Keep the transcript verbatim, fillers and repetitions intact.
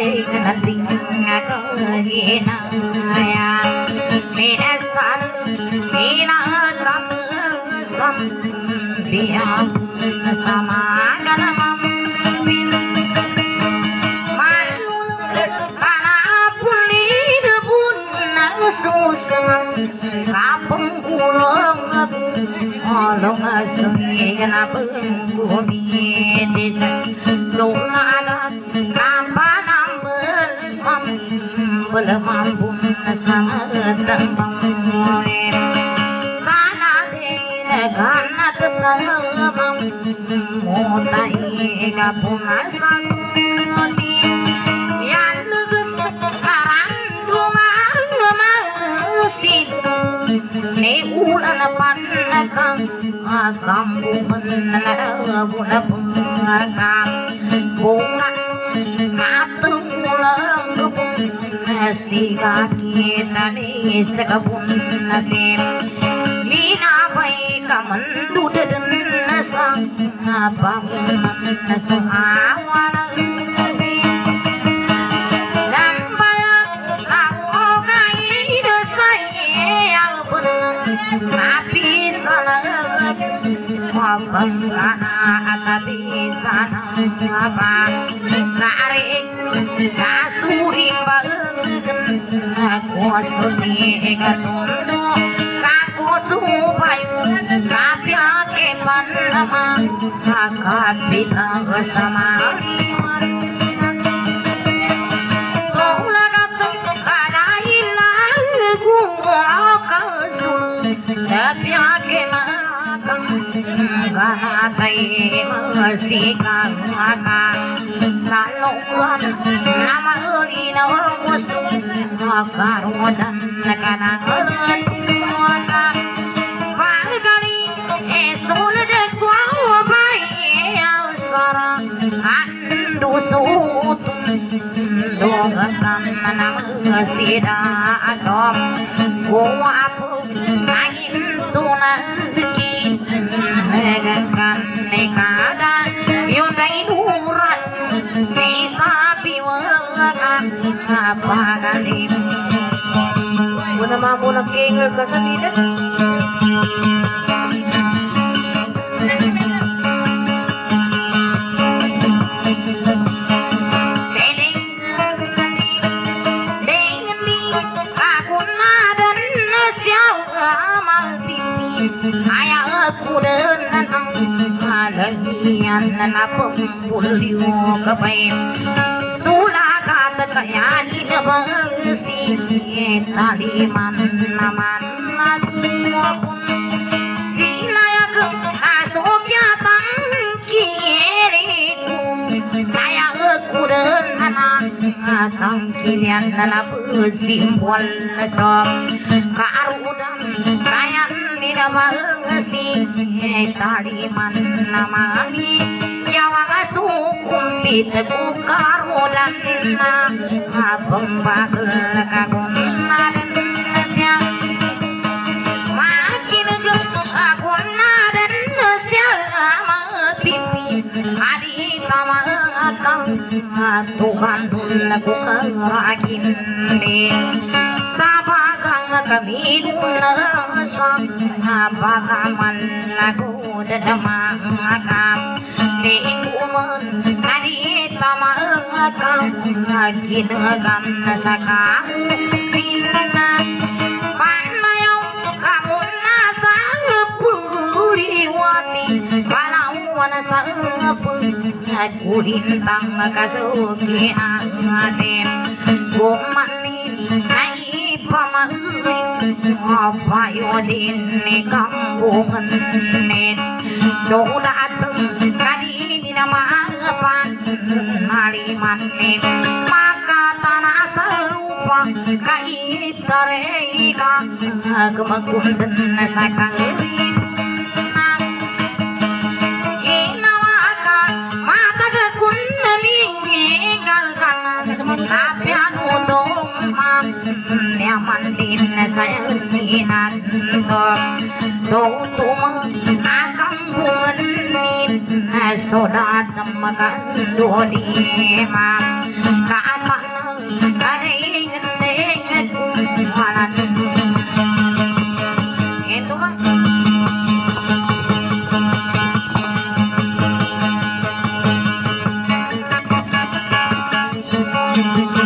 nanti kehina ya nesan ina kamu sam biar sama dengan mampir malu karena pulir pun susah kapung pulang olong asli kenapa bumi desa soalnya apa nambah sam belum mampu sama tembang sana deh karena tersamam mutai kapung asas mati yang sekarang rumah masih ne ulan panakang kambu menara buna pengakang bunga matung ulang dupung nasi kaki tadi sekabun nasi lina baik kamen dudeden nasang bangun nasang awan nasi tapi sana abang anak tapi sana apa narik kasurin bangen aku suni katondo aku supayu tapi akepan nama kakapita sama tapi akeman ganatay masikang akang salungan nama ulina musung karudan kanangalan tuwata pagkali esulad ko bay sara andu sutun dogatan nama sida atom kuwapo angin tunakin negangkan nekada yunai nuran bisa piwangan apa kali muna mamu nagkingal ka sa bidet ayah aku dan alagian na pembulyo kapain sulah kata kaya di nabasi taliman naman nalupun sila yang asok yatang kiriku ayah aku dan anak kilian na simbol sob karudan kaya mengasi taliman namani yawa sukumpit kukarudan na pembagal kagun naden nasya makin kagun naden nasya pipi adi tamakang Tuhan dun kukarakin de sabagang kami dunasang apakaman lagu dadamang akam lingkuman kadi tamakang ginagan sa kahina panayaw kamu nasa puriwati kalauan sa kulintang kasuki ang atin gumanin ay pamahin payo din ni kambungan nit sudatang kadini na maapan naliman nit makatana sa lupa kainit karey ka gumagundan sa kalip tapi anu dong nyaman din saya ninan tok tok akam bunin sodat makan dodi ma kata ada inget inget malan itu mah Thank you.